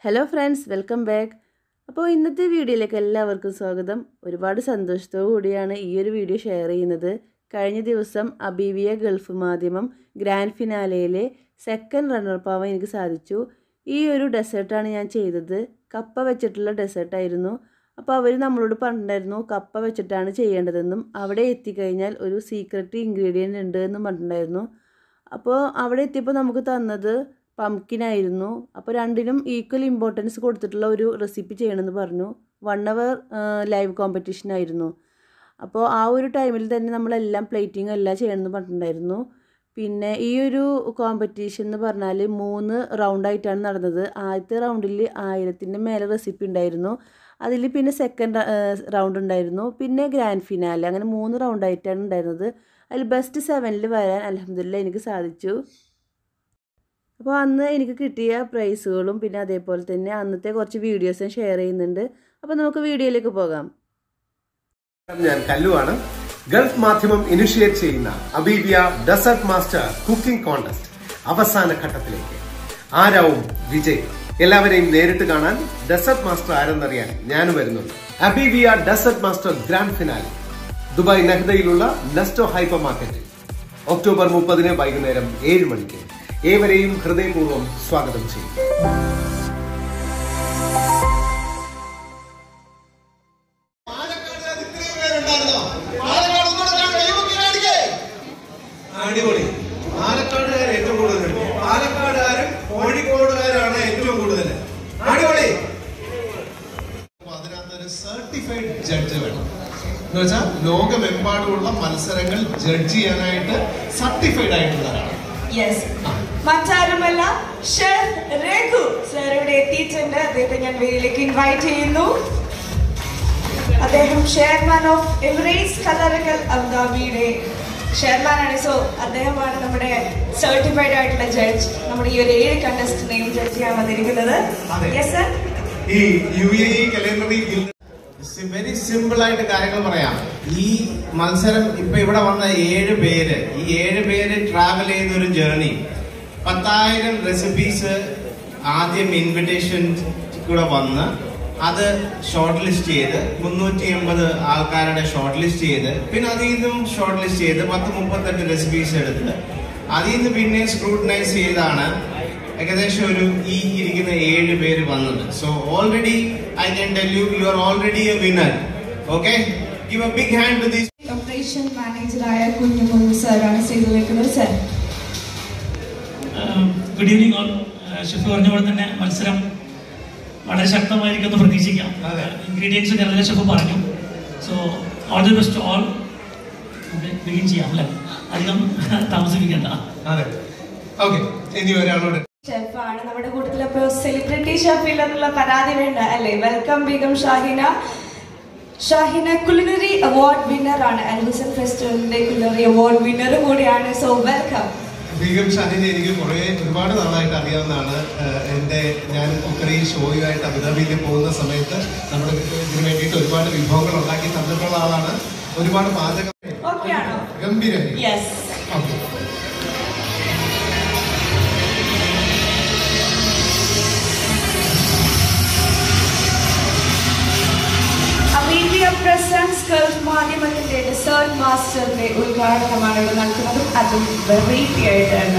Hello friends, welcome back. അപ്പോൾ ഇന്നത്തെ വീഡിയോയിലേക്ക് എല്ലാവർക്കും സ്വാഗതം. ഒരുപാട് സന്തോഷത്തോടു കൂടിയാണ് ഈ ഒരു വീഡിയോ ഷെയർ ചെയ്യുന്നത്. കഴിഞ്ഞ ദിവസം അബീവിയ ഗൾഫ് മാധ്യമം ഗ്രാൻഡ് ഫിനാലയിലെ സെക്കൻഡ് റണ്ണറപ്പ് ആവാൻ എനിക്ക് സാധിച്ചു. ഈ ഒരു ഡെസേർട്ടാണ് ഞാൻ ചെയ്തത്. കപ്പ വെച്ചിട്ടുള്ള ഡെസേർട്ടായിരുന്നു. അപ്പോൾ അവർ നമ്മളോട് പറഞ്ഞിട്ടുണ്ടായിരുന്നു കപ്പ വെച്ചിട്ടാണ് ചെയ്യേണ്ടതെന്നും അവിടെ എത്തിക്കഴിഞ്ഞാൽ ഒരു സീക്രട്ട് ഇൻഗ്രീഡിയൻ്റ് ഉണ്ട് എന്നും പറഞ്ഞിട്ടുണ്ടായിരുന്നു. അപ്പോൾ അവിടെ എത്തിയപ്പോൾ നമുക്ക് തന്നത് പംകിനായിരുന്നു. അപ്പോൾ രണ്ടിനും ഈക്വൽ ഇമ്പോർട്ടൻസ് കൊടുത്തിട്ടുള്ള ഒരു റെസിപ്പി ചെയ്യണമെന്ന് പറഞ്ഞു. 1 hour ലൈവ് കോമ്പറ്റീഷൻ ആയിരുന്നു. അപ്പോൾ ആ ഒരു ടൈമിൽ തന്നെ നമ്മളെല്ലാം പ്ലേറ്റിംഗ് എല്ലാം ചെയ്യണമെന്ന് പറഞ്ഞിട്ടുണ്ടായിരുന്നു. പിന്നെ ഈ ഒരു കോമ്പറ്റീഷൻ എന്ന് പറഞ്ഞാൽ 3 റൗണ്ടായിട്ടാണ് നടന്നത്. ആദ്യത്തെ റൗണ്ടിൽ 1000-ൻ്റെ മേലെ റെസിപ്പി ഉണ്ടായിരുന്നു. അതിൽ പിന്നെ സെക്കൻഡ് റൗണ്ട് ഉണ്ടായിരുന്നു, പിന്നെ ഗ്രാൻഡ് ഫിനാലെ, അങ്ങനെ 3 റൗണ്ടായിട്ടാണ് ഉണ്ടായിരുന്നത്. അതിൽ ബെസ്റ്റ് 7ൽ വരാൻ അൽഹംദുലില്ലാ എനിക്ക് സാധിച്ചു. അപ്പോൾ അന്ന് എനിക്ക് കിട്ടിയ പ്രൈസുകളും പിന്നെ അതേപോലെ തന്നെ അന്നത്തെ കുറച്ച് വീഡിയോസും ഷെയർ ചെയ്യുന്നുണ്ട്. അപ്പോൾ നമുക്ക് വീഡിയോയിലേക്ക് പോകാം. ഞാൻ കല്ലുവാണ്. ഗൾഫ് മാധ്യമം ഇനിഷ്യേറ്റ് ചെയ്യുന്ന അബീവിയ ഡെസേർട്ട് മാസ്റ്റർ കുക്കിംഗ് കോൺടെസ്റ്റ് അവസാന ഘട്ടത്തിലേക്ക്. ആരാവും വിജയ്? എല്ലാവരെയും നേരിട്ട് കാണാൻ, ഡെസേർട്ട് മാസ്റ്റർ ആരെന്നറിയാൻ ഞാൻ വരുന്നുണ്ട്. അബീവിയ dessert master grand finale Dubai നെഹ്ദയിലുള്ള നെസ്റ്റോ ഹൈപ്പർ മാർക്കറ്റിൽ ഒക്ടോബർ 30 വൈകുന്നേരം 7 മണിക്ക്. ഏവരെയും ഹൃദയപൂർവ്വം സ്വാഗതം ചെയ്യും. അടിപൊളി. പാലക്കാടുകാർ ഏറ്റവും കൂടുതൽ, പാലക്കാടുകാരും കോഴിക്കോടുകാരാണ് ഏറ്റവും കൂടുതൽ. അടിപൊളി. അതിനകത്തൊരു സർട്ടിഫൈഡ് ജഡ്ജ് വേണം. എന്ന് വെച്ചാൽ ലോകമെമ്പാടുമുള്ള മത്സരങ്ങൾ ജഡ്ജ് ചെയ്യാനായിട്ട് സർട്ടിഫൈഡ് ആയിട്ടുള്ളതാണ്. മറ്റാരുമല്ല, ഷെഫ് രഘു സർ ഇവിടെ എത്തിയിട്ടുണ്ട്. അദ്ദേഹത്തെ ഞാൻ വേദിയിലേക്ക് ഇൻവൈറ്റ് ചെയ്യുന്നു. അദ്ദേഹം ചെയർമാൻ ഓഫ് എമിറേറ്റ്സ് ഖത്തറക്കൽ അബുദാബിയുടെ ചെയർമാനാണ്. സോ അദ്ദേഹമാണ് നമ്മുടെ സർട്ടിഫൈഡ് ആയിട്ടുള്ള ജഡ്ജ്. നമ്മുടെ ഈ ഒരു 7 കണ്ടസ്റ്റന്റെയും ജഡ്ജ് ചെയ്യാൻ വന്നിരിക്കുന്നത്. ഈ UAE കലണ്ടറി വെരി സിമ്പിൾ ആയിട്ട് കാര്യങ്ങൾ പറയാം. ഈ മത്സരം ഇപ്പൊ ഇവിടെ വന്ന 7 പേര്, ഈ 7 പേര് ട്രാവൽ ചെയ്ത ഒരു ജേർണി. 10,000 റെസിപ്പീസ് ആദ്യം ഇൻവിറ്റേഷൻ കൂടെ വന്ന് അത് ഷോർട്ട് ലിസ്റ്റ് ചെയ്ത് 380 ആൾക്കാരുടെ ഷോർട്ട് ലിസ്റ്റ് ചെയ്ത് പിന്നെ അതിൽ നിന്നും ഷോർട്ട് ലിസ്റ്റ് ചെയ്ത് 38 റെസിപ്പീസ് എടുത്ത് അതിൽ നിന്ന് പിന്നെ സ്ക്രൂട്ടനൈസ് ചെയ്താണ് ഏകദേശം ഒരു ഈ ഇരിക്കുന്ന 7 പേര് വന്നത്. So already I can tell you are already a winner. Okay, give a big hand to this. Operation മാനേജറായ കുഞ്ഞുമുഹമ്മദ് സാറാണ് സ്റ്റേജിലേക്കുന്നത്. Sir, good evening all. Chef പറഞ്ഞ പോലെ തന്നെ മത്സരം വളരെ ശക്തമായിരിക്കുമെന്ന് പ്രതീക്ഷിക്കാം. ഇൻഗ്രീഡിയൻസ് കേരള ഷെഫ് പറഞ്ഞു. So all the best all. Begin ചെയ്യാം അല്ലേ, അധികം താമസിപ്പിക്കണ്ട. അതെ, ഓക്കെ. ഇനി ഒരാളോട് ഷെഫാണ് നമ്മുടെ കൂട്ടത്തിൽ. അപ്പോൾ സെലിബ്രിറ്റി ഷെഫ് ഇല്ലെന്നുള്ള പരാതി വേണ്ട അല്ലേ. Welcome Begum Shahina. Shahina culinary award winner ആണ്. അൽ ഹുസൈൻ ഫെസ്റ്റിവലിന്റെ കുലിനറി അവാർഡ് വിന്നർ കൂടിയാണ്. So welcome. ബീഗം ഷാഹിനെ എനിക്ക് ഒരുപാട് നാളായിട്ട് അറിയാവുന്നതാണ്. ഞാൻ കുക്കറി ഷോയുമായിട്ട് അബുദാബിയിൽ പോകുന്ന സമയത്ത് നമ്മുടെ ഇതിന് വേണ്ടിയിട്ട് ഒരുപാട് വിഭവങ്ങൾ ഉണ്ടാക്കി തന്നിട്ടുള്ള ആളാണ്. ഒരുപാട് പാചകം ഗംഭീരമായി. അബീവിയ പ്രസൻസ് ഗൾഫ് മാധ്യമത്തിന്റെ ഡെസേർട്ട് മാസ്റ്ററിന്റെ ഉദ്ഘാടനമാണ് ഇവിടെ നടക്കുന്നത്. അതും വെറൈറ്റി ആയിട്ടാണ്.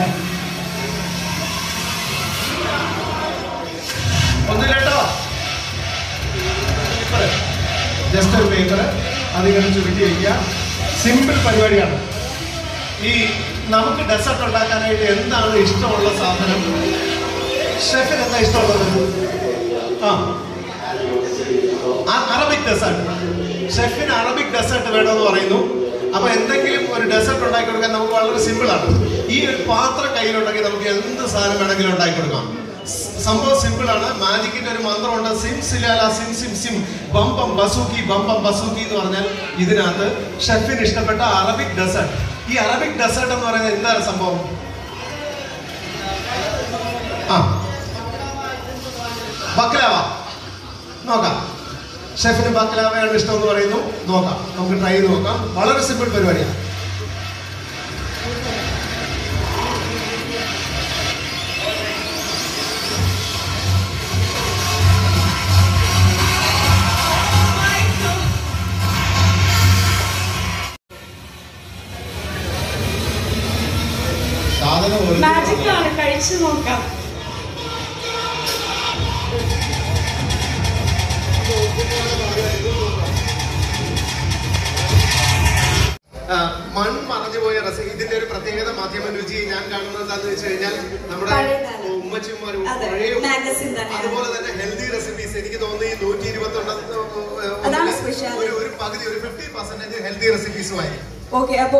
ജസ്റ്റ് ഒരു പേപ്പർ അതിങ്ങനെ ചുരുട്ടി വയ്ക്കുക. സിമ്പിൾ പരിപാടിയാണ്. ഈ നമുക്ക് ഡെസേർട്ട് ഉണ്ടാക്കാനായിട്ട് എന്താണ് ഇഷ്ടമുള്ള സാധനം? ഷെഫിന് എന്താ ഇഷ്ടമുള്ളത്? Arabic dessert. ഷെഫിന് അറബിക് ഡെസേർട്ട് വേണമെന്ന് പറയുന്നു. അപ്പൊ എന്തെങ്കിലും ഒരു ഡെസേർട്ട് ഉണ്ടാക്കി കൊടുക്കാൻ നമുക്ക് വളരെ സിമ്പിൾ ആണ്. ഈ ഒരു പാത്രം കയ്യിലുണ്ടെങ്കിൽ നമുക്ക് എന്ത് സാധനം വേണമെങ്കിലും ഉണ്ടാക്കി കൊടുക്കാം. സംഭവം സിമ്പിൾ ആണ്. മാജിക്കിന്റെ ഒരു മന്ത്രമുണ്ട്, സിം സിലാല സിം സിം സിം ബം ബം ബസൂക്കി ബം ബം ബസൂക്കി എന്ന് പറഞ്ഞാൽ ഇതിനകത്ത് ഷെഫിന് ഇഷ്ടപ്പെട്ട അറബിക് ഡെസേർട്ട്. ഈ അറബിക് ഡെസേർട്ട് എന്ന് പറയുന്നത് എന്താണ് സംഭവം? ബക്ലാവ. നോക്കാം, ഷെഫിന് ബക്ലാവയാണ് ഇഷ്ടം എന്ന് പറയുന്നു. നോക്കാം, നമുക്ക് ട്രൈ ചെയ്ത് നോക്കാം. വളരെ സിമ്പിൾ പരിപാടിയാണ്. കഴിച്ചു നോക്കാം. മൺമറഞ്ഞുപോയ റെസിപ്പി. ഇതിന്റെ ഒരു പ്രത്യേകത മാധ്യമ രുചി ഞാൻ കാണുന്നത് എന്താണെന്ന് വെച്ച് കഴിഞ്ഞാൽ നമ്മുടെ ഉമ്മച്ചിമാരും അതുപോലെ തന്നെ ഹെൽത്തി റെസിപ്പീസ്. എനിക്ക് തോന്നുന്നു ഈ 120 ഒരു പകുതി, ഒരു 50% ഹെൽത്തി റെസിപ്പീസുമായി. ഓക്കെ, അപ്പൊ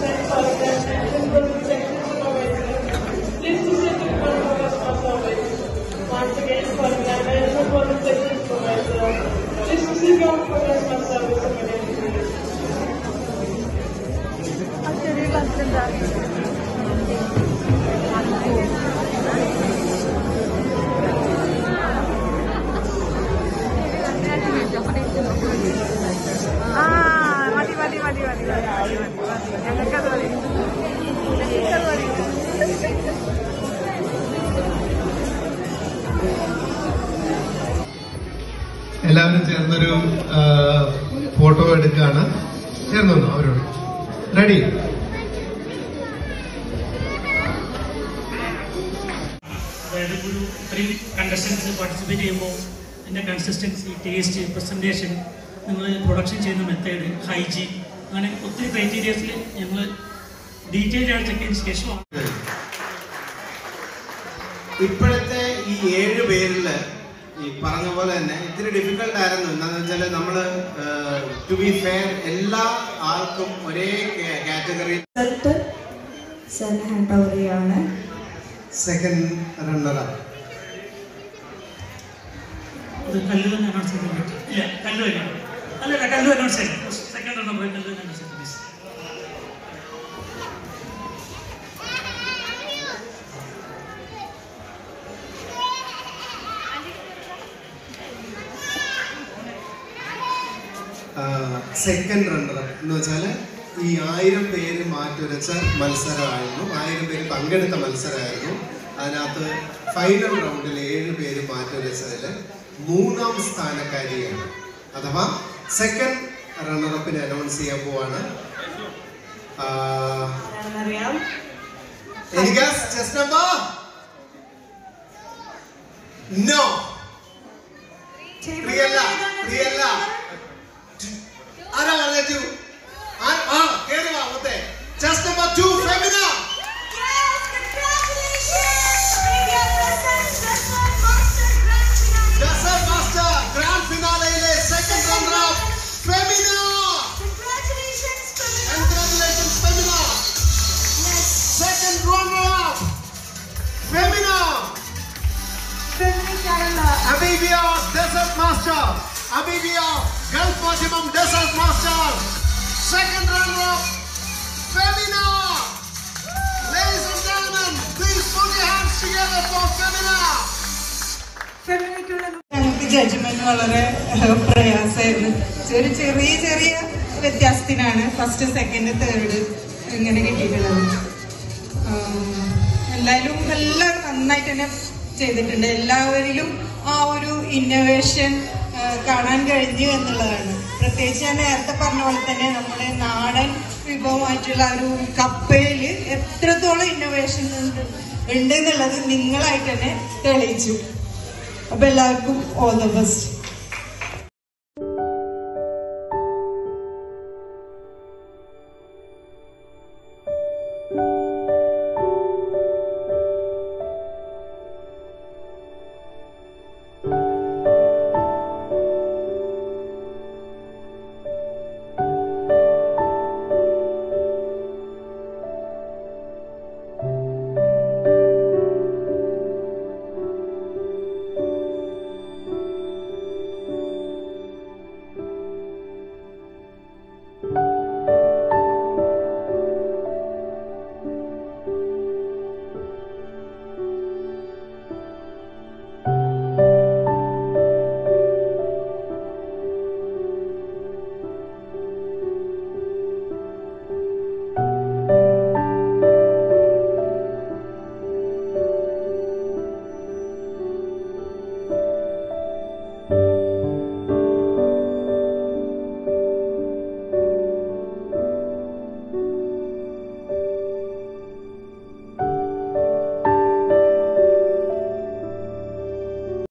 എല്ലാവരും ചേർന്നൊരു ഫോട്ടോ എടുക്കുകയാണ്. ചേർന്നു അവരോട്. റെഡി? അതായത് ഒരു 3 കണ്ടസ്റ്റൻസ് പാർട്ടിസിപ്പേറ്റ് ചെയ്യുമ്പോൾ അതിൻ്റെ കൺസിസ്റ്റൻസി, ടേസ്റ്റ്, പ്രസൻറ്റേഷൻ, നിങ്ങൾ പ്രൊഡക്ഷൻ ചെയ്യുന്ന മെത്തേഡ്, ഹൈജീൻ, അങ്ങനെ ഒത്തിരി ക്രൈറ്റീരിയസിൽ ഞങ്ങൾ ഡീറ്റെയിൽഡ് ആയിട്ട് ചെക്ക് ചെയ്തതിന് ശേഷമാണ്. ഇപ്പോഴത്തെ ഈ 7 പേരിൽ ഈ പറഞ്ഞ പോലെ തന്നെ ഇത്തിരി ഡിഫിക്കൽട്ട് ആയിരുന്നു. എന്താണെന്ന് വെച്ചാൽ നമ്മൾ ടു ബി ഫെയർ എല്ലാ ആൾക്കും ഒരേ കാറ്റഗറിയിൽ ഹാൻഡ് ഓവർ ചെയ്യാണ്. സെക്കൻഡ് റണ്ണർ കല്ല് തന്നെ അനൗൺസ് ചെയ്യാൻ പറ്റും. ഇല്ല, കല്ല് തന്നെയാണ്. അല്ലല്ല, കല്ല് അനൗൺസ് ചെയ്യാം. സെക്കൻഡ് റണ്ണർ പോയി കല്ല് തന്നെ അനൗൺസ് ചെയ്യാം. സെക്കൻഡ് റണ്ണർ എന്ന് വെച്ചാൽ ഈ 1000 പേര് മാറ്റുരച്ച മത്സരമായിരുന്നു. 1000 പേര് പങ്കെടുത്ത മത്സരമായിരുന്നു. അതിനകത്ത് ഫൈനൽ റൗണ്ടിൽ 7 പേര് മാറ്റുരച്ചതിൽ 3ാം സ്ഥാനക്കാരിയാണ്. അഥവാ സെക്കൻഡ് റണ്ണറപ്പിനെ അനൗൺസ് ചെയ്യാൻ പോവാണ്. എനിക്ക് ചെസ് നമ്പർ നോ പ്രിയല്ല ആരാ പറഞ്ഞു? കേറുവാ മൊത്തേ. Chest number 2 Femina. Dessert master grand ഫിനാലയിലെ second runner up Femina. Congratulations Femina. Second runner up Femina. അബീബിയ ഡെസർട്ട് മാസ്റ്റർ. അബീബിയ Gulf Madhyamam dessert master. Second runner-up, Femina. Ladies and gentlemen, please put your hands together for Femina. ഞങ്ങൾക്ക് judgement വളരെ പ്രയാസമായിരുന്നു. ഒരു ചെറിയ വ്യത്യാസത്തിനാണ് first, second, third ഇങ്ങനെ കിട്ടിയിട്ടുള്ളത്. എല്ലാവരും എല്ലാം നന്നായിട്ട് തന്നെ ചെയ്തിട്ടുണ്ട്. എല്ലാവരിലും ആ ഒരു ഇന്നോവേഷൻ കാണാൻ കഴിഞ്ഞു എന്നുള്ളതാണ്. പ്രത്യേകിച്ച് ഞാൻ നേരത്തെ പറഞ്ഞ പോലെ തന്നെ നമ്മുടെ നാടൻ വിഭവമായിട്ടുള്ള ഒരു കപ്പയിൽ എത്രത്തോളം ഇന്നോവേഷൻ ഉണ്ട് എന്നുള്ളത് നിങ്ങളായിട്ട് തന്നെ തെളിയിച്ചു. അപ്പൊ എല്ലാവർക്കും ഓൾ ദ ബെസ്റ്റ്.